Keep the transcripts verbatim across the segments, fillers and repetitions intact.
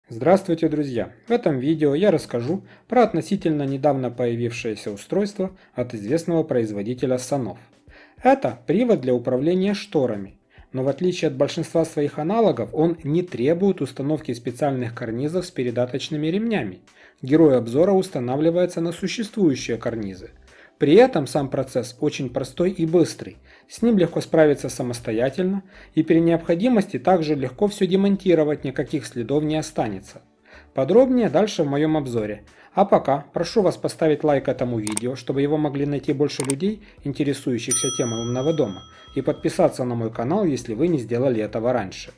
Здравствуйте, друзья! В этом видео я расскажу про относительно недавно появившееся устройство от известного производителя Sonoff. Это привод для управления шторами, но в отличие от большинства своих аналогов он не требует установки специальных карнизов с передаточными ремнями. Герой обзора устанавливается на существующие карнизы. При этом сам процесс очень простой и быстрый, с ним легко справиться самостоятельно и при необходимости также легко все демонтировать, никаких следов не останется. Подробнее дальше в моем обзоре. А пока прошу вас поставить лайк этому видео, чтобы его могли найти больше людей, интересующихся темой умного дома, и подписаться на мой канал, если вы не сделали этого раньше.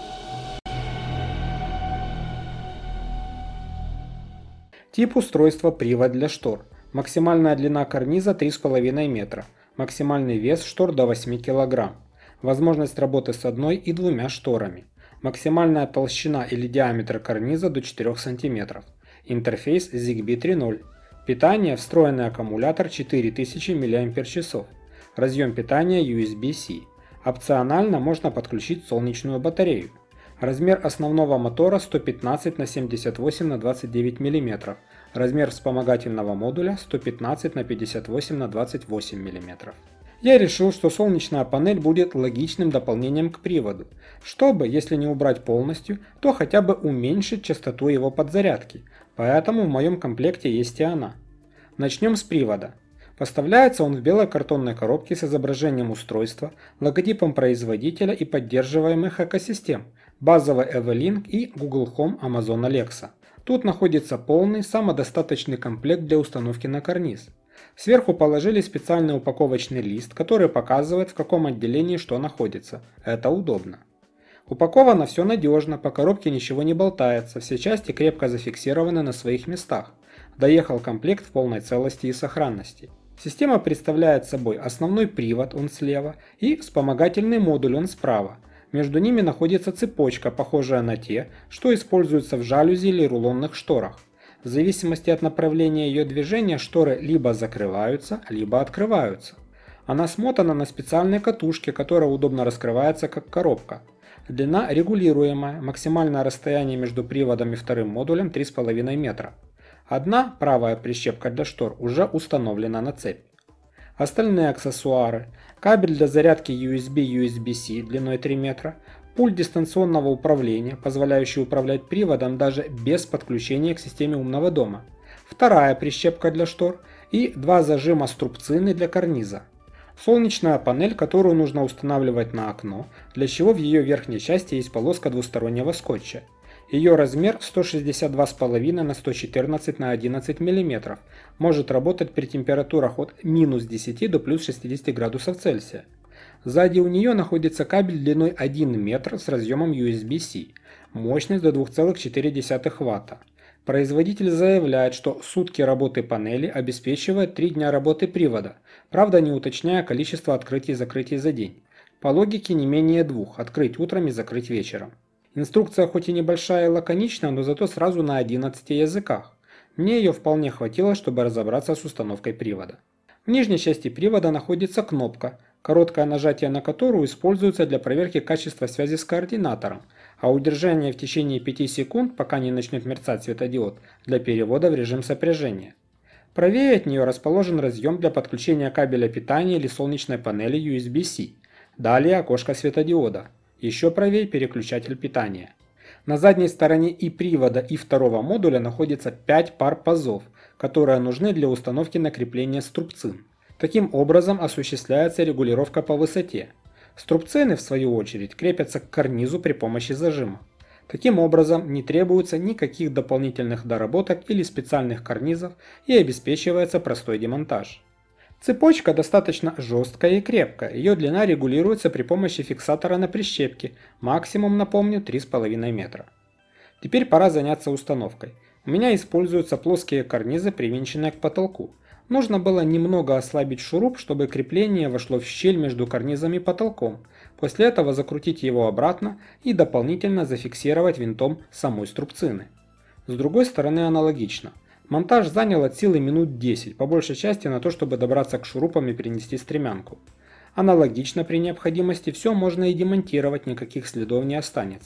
Тип устройства: привод для штор. Максимальная длина карниза три с половиной метра. Максимальный вес штор до восьми килограмм. Возможность работы с одной и двумя шторами. Максимальная толщина или диаметр карниза до четырёх сантиметров. Интерфейс Zigbee три ноль. Питание: встроенный аккумулятор четыре тысячи миллиампер-часов. Разъем питания ю эс би-C. Опционально можно подключить солнечную батарею. Размер основного мотора сто пятнадцать на семьдесят восемь на двадцать девять миллиметров. Размер вспомогательного модуля сто пятнадцать на пятьдесят восемь на двадцать восемь миллиметров. Я решил, что солнечная панель будет логичным дополнением к приводу, чтобы, если не убрать полностью, то хотя бы уменьшить частоту его подзарядки, поэтому в моем комплекте есть и она. Начнем с привода. Поставляется он в белой картонной коробке с изображением устройства, логотипом производителя и поддерживаемых экосистем, базовый Evolink и Google Home, Amazon Alexa. Тут находится полный самодостаточный комплект для установки на карниз. Сверху положили специальный упаковочный лист, который показывает, в каком отделении что находится. Это удобно. Упаковано все надежно, по коробке ничего не болтается, все части крепко зафиксированы на своих местах. Доехал комплект в полной целости и сохранности. Система представляет собой основной привод, он слева, и вспомогательный модуль, он справа. Между ними находится цепочка, похожая на те, что используются в жалюзи или рулонных шторах. В зависимости от направления ее движения шторы либо закрываются, либо открываются. Она смотана на специальной катушке, которая удобно раскрывается как коробка. Длина регулируемая, максимальное расстояние между приводом и вторым модулем три с половиной метра. Одна правая прищепка для штор уже установлена на цепь. Остальные аксессуары: кабель для зарядки ю эс би ю эс би-C длиной три метра, пульт дистанционного управления, позволяющий управлять приводом даже без подключения к системе умного дома, вторая прищепка для штор и два зажима струбцины для карниза. Солнечная панель, которую нужно устанавливать на окно, для чего в ее верхней части есть полоска двустороннего скотча. Ее размер сто шестьдесят два с половиной на сто четырнадцать на одиннадцать миллиметров, может работать при температурах от минус десяти до плюс шестидесяти градусов Цельсия. Сзади у нее находится кабель длиной один метр с разъемом ю эс би-C, мощность до двух целых четыре десятых ватта. Производитель заявляет, что сутки работы панели обеспечивает три дня работы привода, правда не уточняя количество открытий и закрытий за день. По логике не менее двух, открыть утром и закрыть вечером. Инструкция хоть и небольшая и лаконичная, но зато сразу на одиннадцати языках. Мне ее вполне хватило, чтобы разобраться с установкой привода. В нижней части привода находится кнопка, короткое нажатие на которую используется для проверки качества связи с координатором, а удержание в течение пяти секунд, пока не начнет мерцать светодиод, для перевода в режим сопряжения. Правее от нее расположен разъем для подключения кабеля питания или солнечной панели ю эс би-C. Далее окошко светодиода. Еще правее переключатель питания. На задней стороне и привода, и второго модуля находится пять пар пазов, которые нужны для установки на крепление струбцин. Таким образом осуществляется регулировка по высоте. Струбцины, в свою очередь, крепятся к карнизу при помощи зажима. Таким образом, не требуется никаких дополнительных доработок или специальных карнизов и обеспечивается простой демонтаж. Цепочка достаточно жесткая и крепкая, ее длина регулируется при помощи фиксатора на прищепке, максимум, напомню, три с половиной метра. Теперь пора заняться установкой. У меня используются плоские карнизы, привинченные к потолку. Нужно было немного ослабить шуруп, чтобы крепление вошло в щель между карнизом и потолком, после этого закрутить его обратно и дополнительно зафиксировать винтом самой струбцины. С другой стороны аналогично. Монтаж занял от силы минут десять, по большей части на то, чтобы добраться к шурупам и перенести стремянку. Аналогично при необходимости все можно и демонтировать, никаких следов не останется.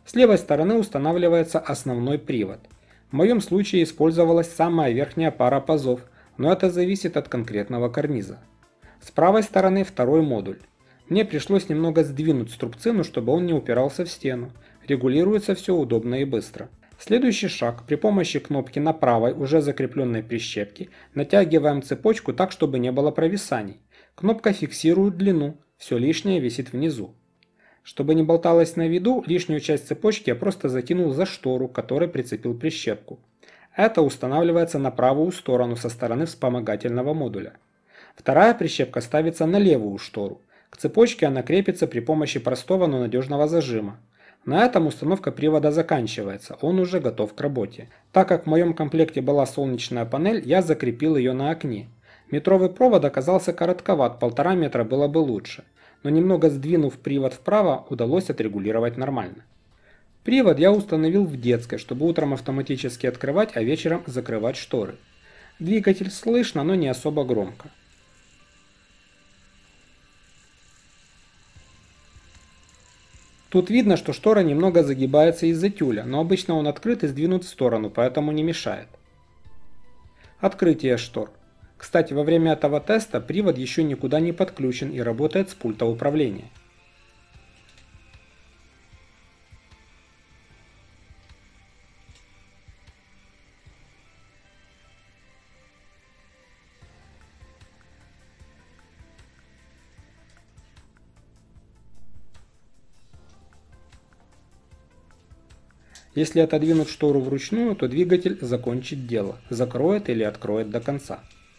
С левой стороны устанавливается основной привод. В моем случае использовалась самая верхняя пара пазов, но это зависит от конкретного карниза. С правой стороны второй модуль. Мне пришлось немного сдвинуть струбцину, чтобы он не упирался в стену. Регулируется все удобно и быстро. Следующий шаг. При помощи кнопки на правой, уже закрепленной прищепке, натягиваем цепочку так, чтобы не было провисаний. Кнопка фиксирует длину, все лишнее висит внизу. Чтобы не болталось на виду, лишнюю часть цепочки я просто закинул за штору, к которой прицепил прищепку. Это устанавливается на правую сторону со стороны вспомогательного модуля. Вторая прищепка ставится на левую штору. К цепочке она крепится при помощи простого, но надежного зажима. На этом установка привода заканчивается, он уже готов к работе. Так как в моем комплекте была солнечная панель, я закрепил ее на окне. Метровый провод оказался коротковат, полтора метра было бы лучше. Но немного сдвинув привод вправо, удалось отрегулировать нормально. Привод я установил в детской, чтобы утром автоматически открывать, а вечером закрывать шторы. Двигатель слышно, но не особо громко. Тут видно, что штора немного загибается из-за тюля, но обычно он открыт и сдвинут в сторону, поэтому не мешает. Открытие штор. Кстати, во время этого теста привод еще никуда не подключен и работает с пульта управления. Если отодвинуть штору вручную, то двигатель закончит дело, закроет или откроет до конца.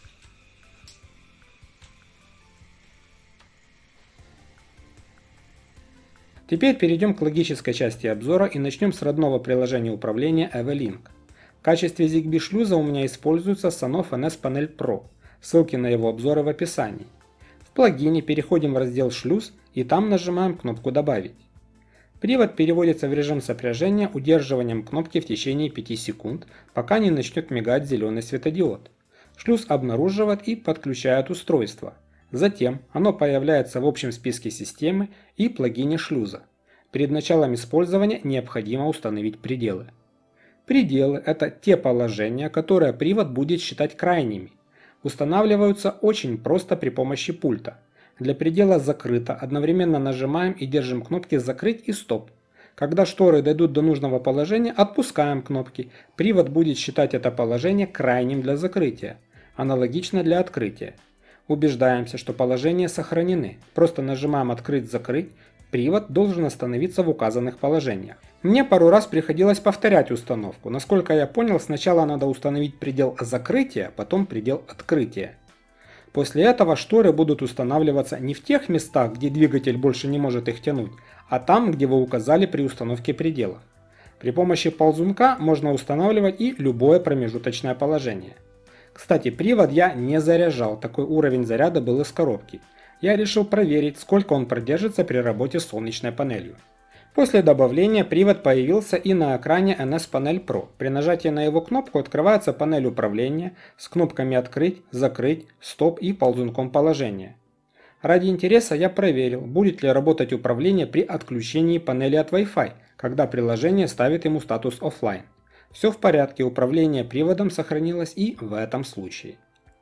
Теперь перейдем к логической части обзора и начнем с родного приложения управления Evolink. В качестве Zigbee шлюза у меня используется Sonoff эн эс Panel Pro, ссылки на его обзоры в описании. В плагине переходим в раздел «Шлюз» и там нажимаем кнопку «Добавить». Привод переводится в режим сопряжения удерживанием кнопки в течение пяти секунд, пока не начнет мигать зеленый светодиод. Шлюз обнаруживает и подключает устройство. Затем оно появляется в общем списке системы и плагине шлюза. Перед началом использования необходимо установить пределы. Пределы – это те положения, которые привод будет считать крайними. Устанавливаются очень просто при помощи пульта. Для предела «Закрыто» одновременно нажимаем и держим кнопки «Закрыть» и «Стоп». Когда шторы дойдут до нужного положения, отпускаем кнопки. Привод будет считать это положение крайним для закрытия. Аналогично для открытия. Убеждаемся, что положения сохранены. Просто нажимаем «Открыть-закрыть». Привод должен остановиться в указанных положениях. Мне пару раз приходилось повторять установку. Насколько я понял, сначала надо установить предел закрытия, потом предел открытия. После этого шторы будут устанавливаться не в тех местах, где двигатель больше не может их тянуть, а там, где вы указали при установке предела. При помощи ползунка можно устанавливать и любое промежуточное положение. Кстати, привод я не заряжал, такой уровень заряда был из коробки. Я решил проверить, сколько он продержится при работе с солнечной панелью. После добавления привод появился и на экране эн эс Panel Pro. При нажатии на его кнопку открывается панель управления с кнопками «Открыть», «Закрыть», «Стоп» и ползунком положения. Ради интереса я проверил, будет ли работать управление при отключении панели от Wi-Fi, когда приложение ставит ему статус «Offline». Все в порядке, управление приводом сохранилось и в этом случае.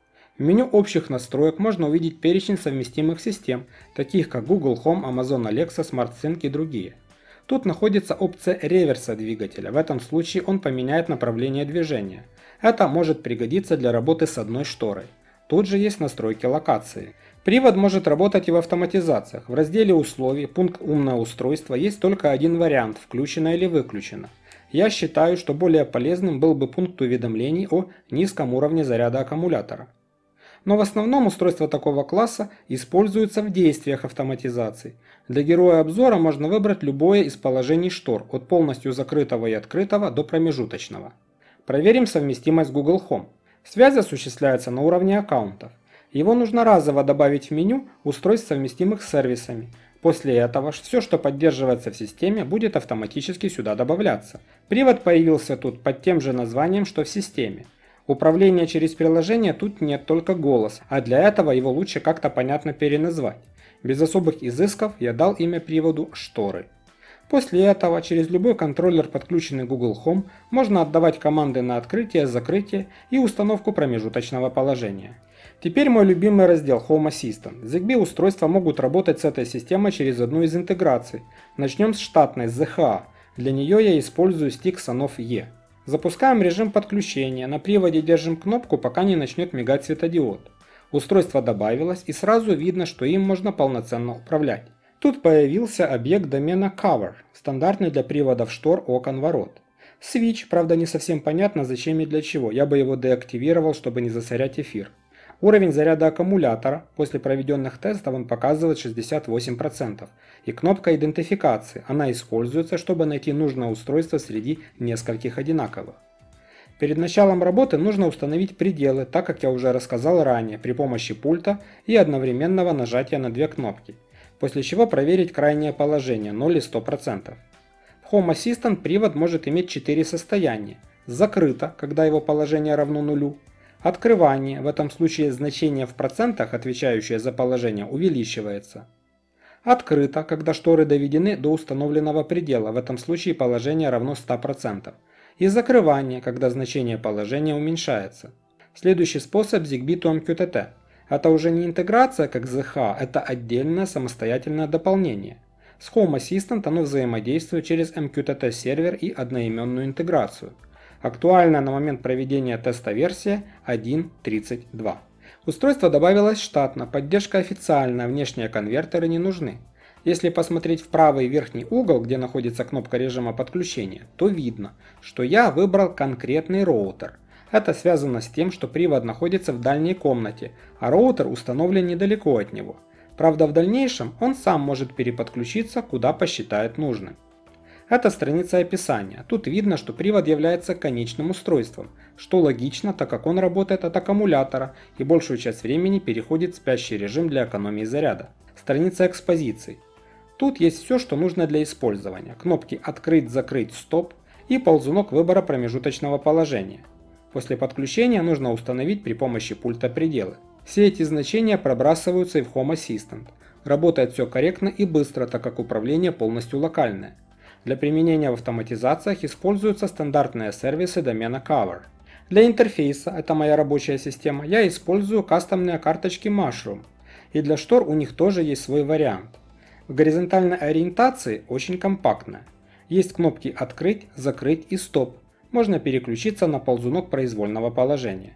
В меню общих настроек можно увидеть перечень совместимых систем, таких как Google Home, Amazon Alexa, SmartSync и другие. Тут находится опция реверса двигателя, в этом случае он поменяет направление движения. Это может пригодиться для работы с одной шторой. Тут же есть настройки локации. Привод может работать и в автоматизациях. В разделе условий, пункт «Умное устройство» есть только один вариант – включено или выключено. Я считаю, что более полезным был бы пункт уведомлений о низком уровне заряда аккумулятора. Но в основном устройства такого класса используются в действиях автоматизации. Для героя обзора можно выбрать любое из положений штор, от полностью закрытого и открытого до промежуточного. Проверим совместимость с Google Home. Связь осуществляется на уровне аккаунтов. Его нужно разово добавить в меню устройств, совместимых с сервисами. После этого все, что поддерживается в системе, будет автоматически сюда добавляться. Привод появился тут под тем же названием, что в системе. Управления через приложение тут нет, только голос, а для этого его лучше как-то понятно переназвать. Без особых изысков я дал имя приводу «Шторы». После этого через любой контроллер, подключенный Google Home, можно отдавать команды на открытие, закрытие и установку промежуточного положения. Теперь мой любимый раздел Home Assistant. Zigbee устройства могут работать с этой системой через одну из интеграций. Начнем с штатной зет эйч эй. Для нее я использую стик Sonoff-E. Запускаем режим подключения. На приводе держим кнопку, пока не начнет мигать светодиод. Устройство добавилось, и сразу видно, что им можно полноценно управлять. Тут появился объект домена Cover, стандартный для приводов штор, окон, ворот. Switch, правда не совсем понятно зачем и для чего, я бы его деактивировал, чтобы не засорять эфир. Уровень заряда аккумулятора, после проведенных тестов он показывает шестьдесят восемь процентов. И кнопка идентификации, она используется, чтобы найти нужное устройство среди нескольких одинаковых. Перед началом работы нужно установить пределы, так как я уже рассказал ранее, при помощи пульта и одновременного нажатия на две кнопки. После чего проверить крайнее положение ноль и сто процентов. В Home Assistant привод может иметь четыре состояния. Закрыто, когда его положение равно нулю. Открывание, в этом случае значение в процентах, отвечающее за положение, увеличивается. Открыто, когда шторы доведены до установленного предела, в этом случае положение равно ста процентам. И закрывание, когда значение положения уменьшается. Следующий способ Zigbee to эм кью ти ти. Это уже не интеграция как зет эйч эй, это отдельное самостоятельное дополнение. С Home Assistant оно взаимодействует через эм кью ти ти сервер и одноименную интеграцию. Актуальная на момент проведения теста версия один точка тридцать два. Устройство добавилось штатно, поддержка официальная, внешние конвертеры не нужны. Если посмотреть в правый верхний угол, где находится кнопка режима подключения, то видно, что я выбрал конкретный роутер. Это связано с тем, что привод находится в дальней комнате, а роутер установлен недалеко от него. Правда, в дальнейшем он сам может переподключиться, куда посчитает нужным. Это страница описания. Тут видно, что привод является конечным устройством, что логично, так как он работает от аккумулятора и большую часть времени переходит в спящий режим для экономии заряда. Страница экспозиций. Тут есть все, что нужно для использования. Кнопки «Открыть», «Закрыть», «Стоп» и ползунок выбора промежуточного положения. После подключения нужно установить при помощи пульта пределы. Все эти значения пробрасываются и в Home Assistant. Работает все корректно и быстро, так как управление полностью локальное. Для применения в автоматизациях используются стандартные сервисы домена Cover. Для интерфейса, это моя рабочая система, я использую кастомные карточки Mushroom. И для штор у них тоже есть свой вариант. В горизонтальной ориентации очень компактная. Есть кнопки «Открыть», «Закрыть» и «Стоп». Можно переключиться на ползунок произвольного положения.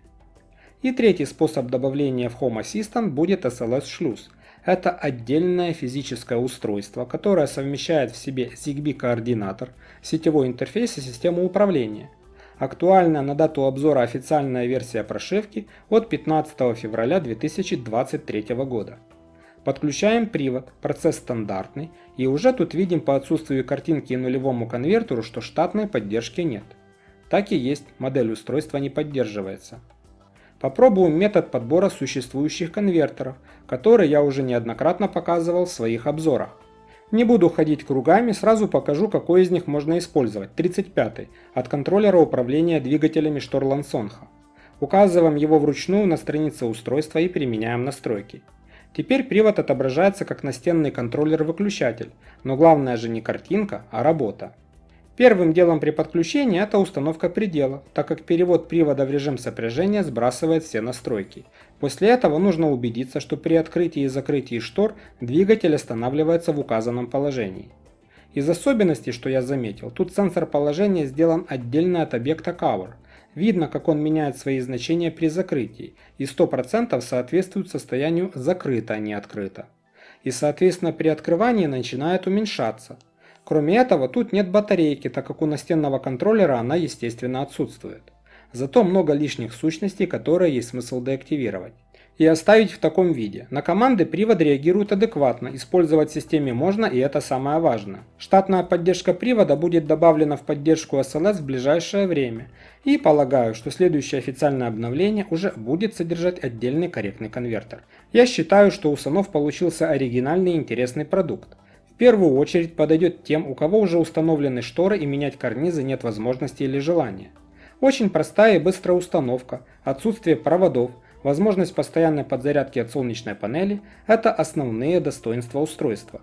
И третий способ добавления в Home Assistant будет эс эл эс-шлюз. Это отдельное физическое устройство, которое совмещает в себе Zigbee координатор, сетевой интерфейс и систему управления. Актуальная на дату обзора официальная версия прошивки от пятнадцатого февраля две тысячи двадцать третьего года. Подключаем привод, процесс стандартный, и уже тут видим по отсутствию картинки и нулевому конвертеру, что штатной поддержки нет. Так и есть, модель устройства не поддерживается. Попробуем метод подбора существующих конвертеров, который я уже неоднократно показывал в своих обзорах. Не буду ходить кругами, сразу покажу, какой из них можно использовать. тридцать пятый от контроллера управления двигателями штор Лансонха. Указываем его вручную на странице устройства и применяем настройки. Теперь привод отображается как настенный контроллер-выключатель, но главное же не картинка, а работа. Первым делом при подключении это установка пределов, так как перевод привода в режим сопряжения сбрасывает все настройки. После этого нужно убедиться, что при открытии и закрытии штор двигатель останавливается в указанном положении. Из особенностей, что я заметил, тут сенсор положения сделан отдельно от объекта Cover. Видно, как он меняет свои значения при закрытии, и сто процентов соответствует состоянию закрыто, а не открыто. И соответственно при открывании начинает уменьшаться. Кроме этого, тут нет батарейки, так как у настенного контроллера она естественно отсутствует. Зато много лишних сущностей, которые есть смысл деактивировать. И оставить в таком виде. На команды привод реагирует адекватно, использовать в системе можно, и это самое важное. Штатная поддержка привода будет добавлена в поддержку эс эл эс в ближайшее время. И полагаю, что следующее официальное обновление уже будет содержать отдельный корректный конвертер. Я считаю, что у Sonoff получился оригинальный и интересный продукт. В первую очередь подойдет тем, у кого уже установлены шторы и менять карнизы нет возможности или желания. Очень простая и быстрая установка, отсутствие проводов, возможность постоянной подзарядки от солнечной панели – это основные достоинства устройства.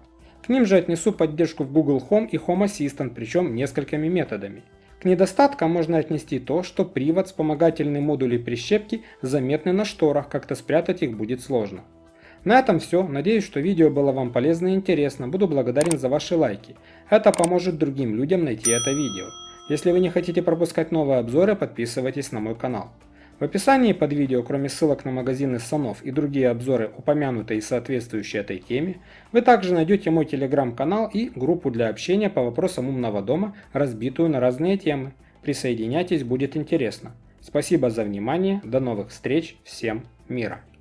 К ним же отнесу поддержку в Google Home и Home Assistant, причем несколькими методами. К недостаткам можно отнести то, что привод, вспомогательные модули и прищепки заметны на шторах, как-то спрятать их будет сложно. На этом все. Надеюсь, что видео было вам полезно и интересно. Буду благодарен за ваши лайки. Это поможет другим людям найти это видео. Если вы не хотите пропускать новые обзоры, подписывайтесь на мой канал. В описании под видео, кроме ссылок на магазины Санов и другие обзоры, упомянутые и соответствующие этой теме, вы также найдете мой телеграм-канал и группу для общения по вопросам умного дома, разбитую на разные темы. Присоединяйтесь, будет интересно. Спасибо за внимание, до новых встреч, всем мира!